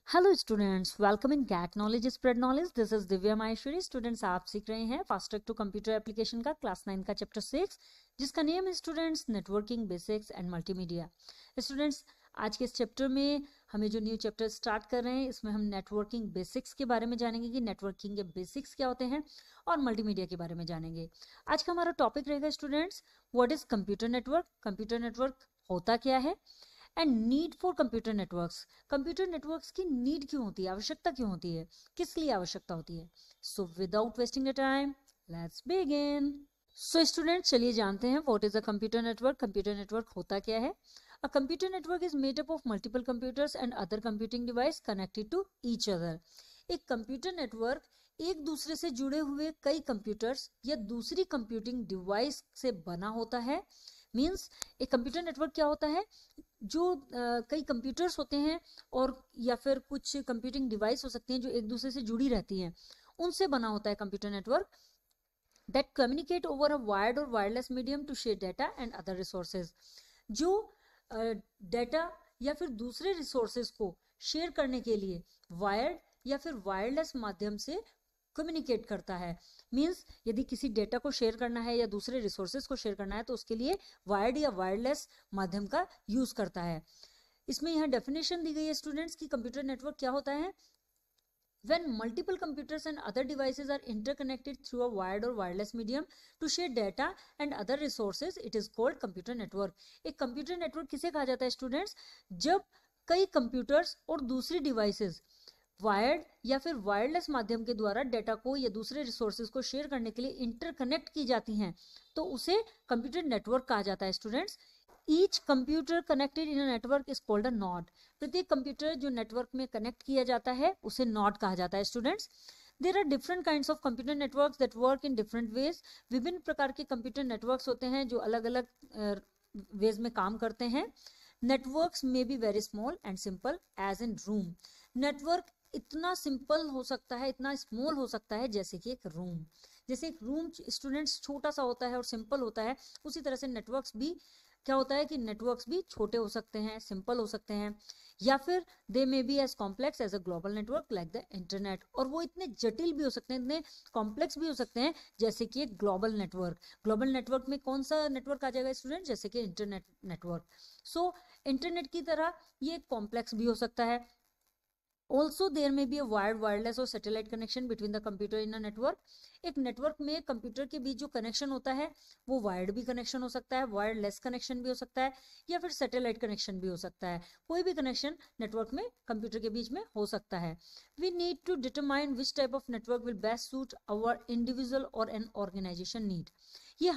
Hello students, welcome in get knowledge spread knowledge. This is Divya Maheshwari. Students, आप सीख रहे हैं fast track to computer application का class 9 का चैप्टर 6, जिसका नेम है students networking basics and multimedia. Students, आज के इस चैप्टर में हमें जो न्यू चैप्टर स्टार्ट कर रहे हैं, इसमें हम नेटवर्किंग बेसिक्स के बारे में जानेंगे कि नेटवर्किंग के बेसिक्स क्या होते हैं, और मल्टीमीडिया के बारे में जानेंगे। आज का हमारा टॉपिक रहेगा students, what is computer network. Computer network होता क्या है, and need for computer networks. Computer networks की नीड क्यों होती है, आवश्यकता क्यों होती है, किस लिए आवश्यकता होती है। So without wasting the time, let's begin. So student, चलिए जानते हैं what is a computer network. Computer network होता क्या है। A computer network is made up of multiple computers and other computing device connected to each other. एक computer network एक दूसरे से जुड़े हुए कई कंप्यूटर्स या दूसरी कंप्यूटिंग डिवाइस से बना होता है। मीन्स एक कंप्यूटर नेटवर्क क्या होता है, जो कई कंप्यूटर्स होते हैं और या फिर कुछ कंप्यूटिंग डिवाइस हो सकती हैं जो एक दूसरे से जुड़ी रहती हैं, उनसे बना होता है computer network. That communicate over a wired और wireless medium to share data and other resources. जो डाटा या फिर दूसरे रिसोर्सेज को शेयर करने के लिए वायर्ड या फिर वायरलेस माध्यम से कम्युनिकेट करता है। मीन्स यदि किसी डेटा को शेयर करना है या दूसरे रिसोर्सेज को शेयर करना है तो उसके लिए वायर्ड या वायरलेस माध्यम का यूज करता है। इसमें यहाँ डेफिनेशन दी गई है स्टूडेंट्स की कंप्यूटर नेटवर्क क्या होता है। When multiple computers and other devices are interconnected through a wired or wireless medium to share data and other resources, it is called computer network. एक कंप्यूटर नेटवर्क किसे कहा जाता है स्टूडेंट्स, जब कई कंप्यूटर्स और दूसरी डिवाइसेस वायर्ड या फिर वायरलेस माध्यम के द्वारा डेटा को या दूसरे रिसोर्सेज को शेयर करने के लिए इंटरकनेक्ट की जाती हैं, तो उसे कंप्यूटर नेटवर्क कहा जाता है students. Each computer connected in a network is called a node. प्रत्येक कंप्यूटर जो नेटवर्क में कनेक्ट किया जाता है उसे नॉड कहा जाता है students. There are different kinds of computer networks that work in different ways. विभिन्न प्रकार के कंप्यूटर नेटवर्क्स होते हैं जो अलग अलग वेज में काम करते हैं। नेटवर्क्स में be very small and simple as in room. Network इतना सिंपल हो सकता है, इतना स्मॉल हो सकता है जैसे कि एक रूम। जैसे एक रूम स्टूडेंट्स छोटा सा होता है और सिंपल होता है, उसी तरह से नेटवर्क्स भी क्या होता है कि नेटवर्क्स भी छोटे हो सकते हैं, सिंपल हो सकते हैं, या फिर they may be as complex as a global network like the internet. और वो इतने जटिल भी हो सकते हैं, इतने कॉम्प्लेक्स भी हो सकते हैं जैसे कि एक ग्लोबल नेटवर्क। ग्लोबल नेटवर्क में कौन सा नेटवर्क आ जाएगा स्टूडेंट, जैसे कि इंटरनेट नेटवर्क। सो इंटरनेट की तरह ये कॉम्प्लेक्स भी हो सकता है। Also there may be a wired, wireless और satellite connection between the computer in a network. एक नेटवर्क में कंप्यूटर के बीच जो कनेक्शन होता है वो वायर्ड भी कनेक्शन हो सकता है, वायरलेस कनेक्शन भी हो सकता है, या फिर सैटेलाइट कनेक्शन भी हो सकता है। कोई भी कनेक्शन नेटवर्क में कंप्यूटर के बीच में हो सकता है। We need to determine which type of network will best suit our individual और एन ऑर्गेनाइजेशन नीड। ये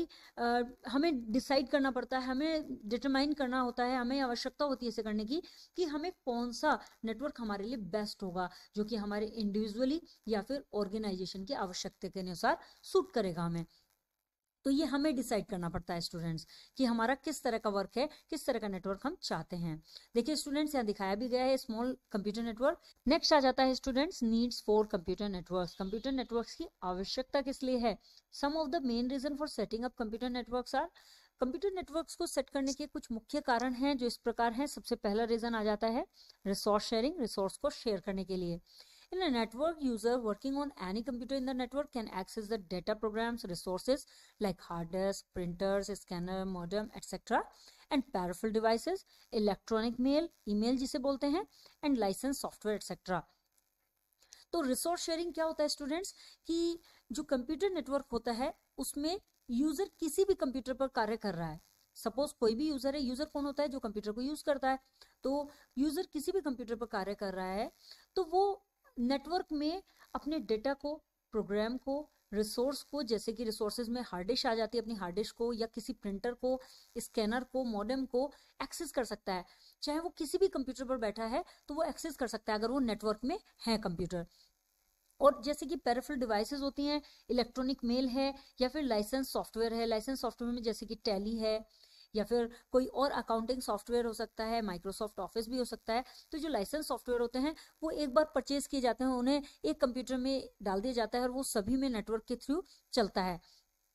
हमें डिसाइड करना पड़ता है, हमें डिटरमाइन करना होता है, हमें आवश्यकता होती है इसे करने की कि हमें कौन सा नेटवर्क हमारे लिए बेस्ट होगा, जो कि हमारे इंडिविजुअली या फिर ऑर्गेनाइजेशन की आवश्यकता के अनुसार सूट करेगा हमें। तो ये हमें डिसाइड करना पड़ता है स्टूडेंट्स कि हमारा किस तरह का वर्क है, किस तरह का नेटवर्क हम चाहते हैं। देखिए स्टूडेंट्स, यहाँ दिखाया भी गया है स्मॉल कंप्यूटर नेटवर्क। नेक्स्ट आ जाता है students needs for computer networks. Computer networks की आवश्यकता किस लिए है। Some of the main reason for setting up computer networks are. Computer networks को सेट करने के कुछ मुख्य कारण हैं जो इस प्रकार हैं। सबसे पहला रीजन आ जाता है रिसोर्स शेयरिंग, रिसोर्स को शेयर करने के लिए। In a network, user working on any computer in the network can access the data programs, resources like hard disk, printers, scanner, modem, etc. and peripheral devices, electronic mail, email जिसे बोलते हैं, and license software, etc. तो resource sharing क्या होता है students, कि जो computer network होता है उसमें यूजर किसी भी कंप्यूटर पर कार्य कर रहा है। सपोज कोई भी यूजर है, यूजर कौन होता है, जो कंप्यूटर को यूज करता है। तो यूजर किसी भी कंप्यूटर पर कार्य कर रहा है तो वो नेटवर्क में अपने डेटा को, प्रोग्राम को, रिसोर्स को, जैसे कि रिसोर्सेज में हार्ड डिस्क आ जाती है, अपनी हार्ड डिस्क को या किसी प्रिंटर को, स्कैनर को, मॉडेम को एक्सेस कर सकता है। चाहे वो किसी भी कंप्यूटर पर बैठा है तो वो एक्सेस कर सकता है अगर वो नेटवर्क में है कंप्यूटर। और जैसे कि पेरिफेरल डिवाइसेस होती हैं, इलेक्ट्रॉनिक मेल है या फिर लाइसेंस सॉफ्टवेयर है। लाइसेंस सॉफ्टवेयर में जैसे कि टैली है या फिर कोई और अकाउंटिंग सॉफ्टवेयर हो सकता है, माइक्रोसॉफ्ट ऑफिस भी हो सकता है। तो जो लाइसेंस सॉफ्टवेयर होते हैं वो एक बार परचेज किए जाते हैं, उन्हें एक कंप्यूटर में डाल दिया जाता है और वो सभी में नेटवर्क के थ्रू चलता है।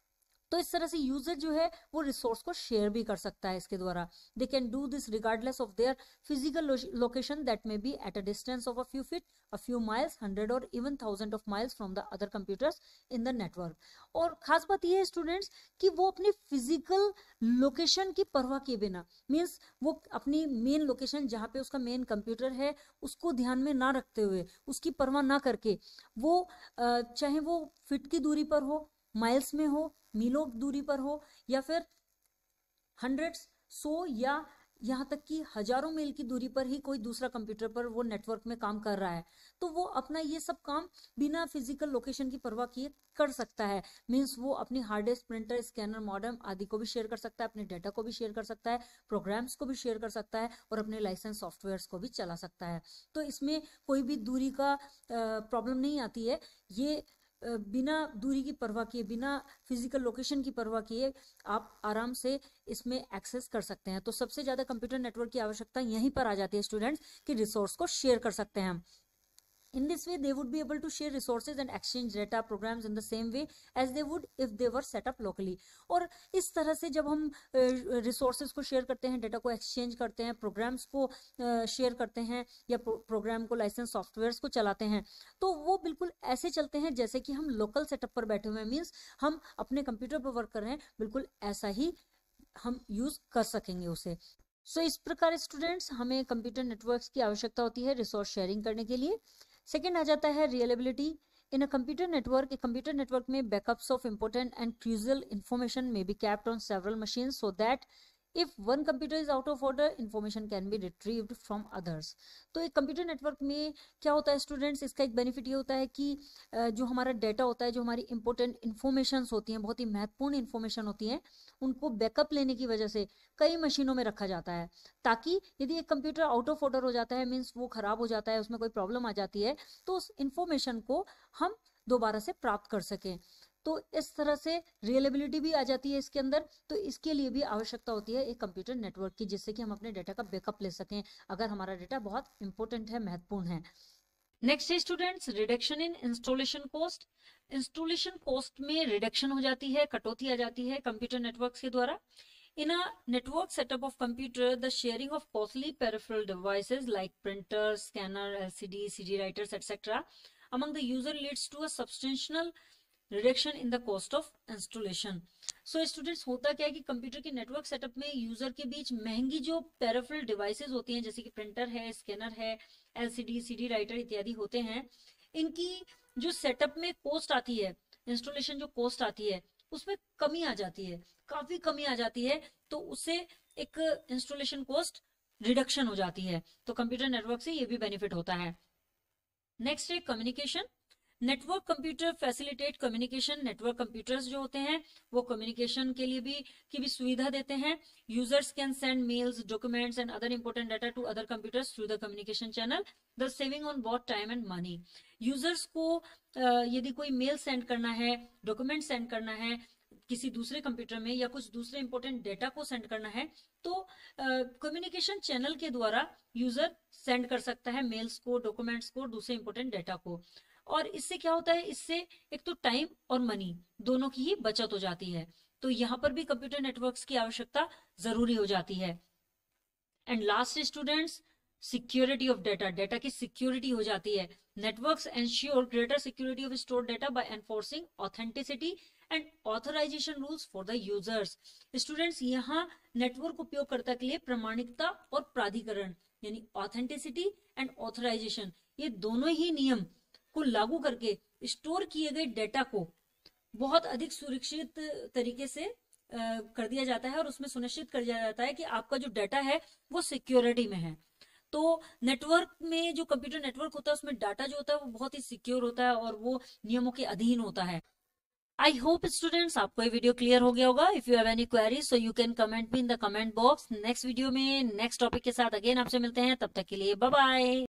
तो इस तरह से यूजर जो है वो रिसोर्स को शेयर भी कर सकता है इसके द्वारा। They can do this regardless of their physical location that may be at a distance of a few feet, a few miles, 100 और even 1000 of miles from the other computers in the network. और खास बात यह है students कि वो अपनी physical location की परवाह किए बिना, मीन्स वो अपनी मेन लोकेशन जहाँ पे उसका मेन कंप्यूटर है उसको ध्यान में ना रखते हुए, उसकी परवाह ना करके, वो चाहे वो फिट की दूरी पर हो, माइल्स में हो, मीलों दूरी पर हो, या फिर हंड्रेड्स, 100 या यहाँ तक कि हजारों मील की दूरी पर ही कोई दूसरा कंप्यूटर पर वो नेटवर्क में काम कर रहा है, तो वो अपना ये सब काम बिना फिजिकल लोकेशन की परवाह किए कर सकता है। मीन्स वो अपनी hard disk, printer, scanner, modem आदि को भी शेयर कर सकता है, अपने डाटा को भी शेयर कर सकता है, प्रोग्राम्स को भी शेयर कर सकता है और अपने लाइसेंस सॉफ्टवेयर्स को भी चला सकता है। तो इसमें कोई भी दूरी का प्रॉब्लम नहीं आती है। ये बिना दूरी की परवाह किए, बिना फिजिकल लोकेशन की परवाह किए आप आराम से इसमें एक्सेस कर सकते हैं। तो सबसे ज्यादा कंप्यूटर नेटवर्क की आवश्यकता यहीं पर आ जाती है स्टूडेंट्स कि रिसोर्स को शेयर कर सकते हैं हम। In this way, they would be able to share resources and exchange data programs in the same way as they would if they were set up locally. और इस तरह से जब हम रिसोर्सेज को शेयर करते हैं, डेटा को एक्सचेंज करते हैं, प्रोग्राम्स को शेयर करते हैं या प्रोग्राम को, लाइसेंस सॉफ्टवेयर्स को चलाते हैं, तो वो बिल्कुल ऐसे चलते हैं जैसे कि हम लोकल सेटअप पर बैठे हुए हैं। मीन्स हम अपने कंप्यूटर पर वर्क कर रहे हैं, बिल्कुल ऐसा ही हम यूज कर सकेंगे उसे। सो इस प्रकार स्टूडेंट्स हमें कंप्यूटर नेटवर्क्स की आवश्यकता होती है रिसोर्स शेयरिंग करने के लिए। सेकेंड आ जाता है reliability. In a computer network में backups of important and crucial information may be kept on several machine so that if one computer is out of order information can be retrieved from others. तो एक computer network में क्या होता है students, इसका एक benefit ये होता है कि जो हमारा डाटा होता है, जो हमारी इंपॉर्टेंट इंफॉर्मेशन होती हैं, बहुत ही महत्वपूर्ण इंफॉर्मेशन होती हैं, उनको बैकअप लेने की वजह से कई मशीनों में रखा जाता है, ताकि यदि एक कंप्यूटर आउट ऑफ ऑर्डर हो जाता है, मीन्स वो खराब हो जाता है, उसमें कोई प्रॉब्लम आ जाती है, तो उस इंफॉर्मेशन को हम दोबारा से प्राप्त कर सकें। तो इस तरह से रिलायबिलिटी भी आ जाती है इसके अंदर। तो इसके लिए भी आवश्यकता होती है एक कंप्यूटर नेटवर्क की, जिससे कि हम अपने डाटा का बैकअप ले सकें अगर हमारा डाटा बहुत इंपॉर्टेंट है, महत्वपूर्ण है। नेक्स्ट है students reduction in installation cost. Installation cost में रिडक्शन हो जाती है, कटौती आ जाती है कंप्यूटर नेटवर्क्स के द्वारा। In a network setup of computer, the sharing of costly peripheral devices like printers, scanner, LCD, CD writers, etc. among the user leads to a substantial reduction in the cost of installation. So students, होता क्या है कि computer के network setup में user के बीच महंगी जो peripheral devices होती हैं, जैसे कि प्रिंटर है, स्कैनर है, LCD, CD राइटर इत्यादि होते हैं, इनकी जो सेटअप में कॉस्ट आती है, इंस्टॉलेशन जो कॉस्ट आती है, उसमें कमी आ जाती है, काफी कमी आ जाती है। तो उससे एक इंस्टॉलेशन कॉस्ट रिडक्शन हो जाती है। तो कंप्यूटर नेटवर्क से ये भी बेनिफिट होता है। नेक्स्ट है communication. Network computer facilitate communication. Network computers जो होते हैं वो कम्युनिकेशन के लिए की भी सुविधा देते हैं। Users can send mails, documents and other important data to other computers through the communication channel, the saving on both time and money. Users को यदि कोई मेल सेंड करना है, डॉक्यूमेंट सेंड करना है किसी दूसरे कंप्यूटर में, या कुछ दूसरे इंपॉर्टेंट डेटा को सेंड करना है, तो कम्युनिकेशन चैनल के द्वारा यूजर सेंड कर सकता है मेल्स को, डॉक्यूमेंट्स को, दूसरे इंपॉर्टेंट डेटा को। और इससे क्या होता है, इससे एक तो टाइम और मनी दोनों की ही बचत हो जाती है। तो यहाँ पर भी कंप्यूटर नेटवर्क्स की आवश्यकता जरूरी हो जाती है। And last students, security of data. Data की सिक्योरिटी हो जाती है। Networks ensure greater security of stored data by enforcing authenticity and authorization rules for the users. Students, यहाँ नेटवर्क उपयोगकर्ता के लिए प्रामाणिकता और प्राधिकरण यानी ऑथेंटिसिटी एंड ऑथराइजेशन, ये दोनों ही नियम को लागू करके स्टोर किए गए डेटा को बहुत अधिक सुरक्षित तरीके से कर दिया जाता है, और उसमें सुनिश्चित कर दिया जाता है कि आपका जो डाटा है वो सिक्योरिटी में है। तो नेटवर्क में, जो कंप्यूटर नेटवर्क होता है, उसमें डाटा जो होता है वो बहुत ही सिक्योर होता है और वो नियमों के अधीन होता है। आई होप स्टूडेंट्स आपको ये वीडियो क्लियर हो गया होगा। If you have any query so you can comment me in the comment box. Next video में नेक्स्ट टॉपिक के साथ अगेन आपसे मिलते हैं, तब तक के लिए बाय बाय।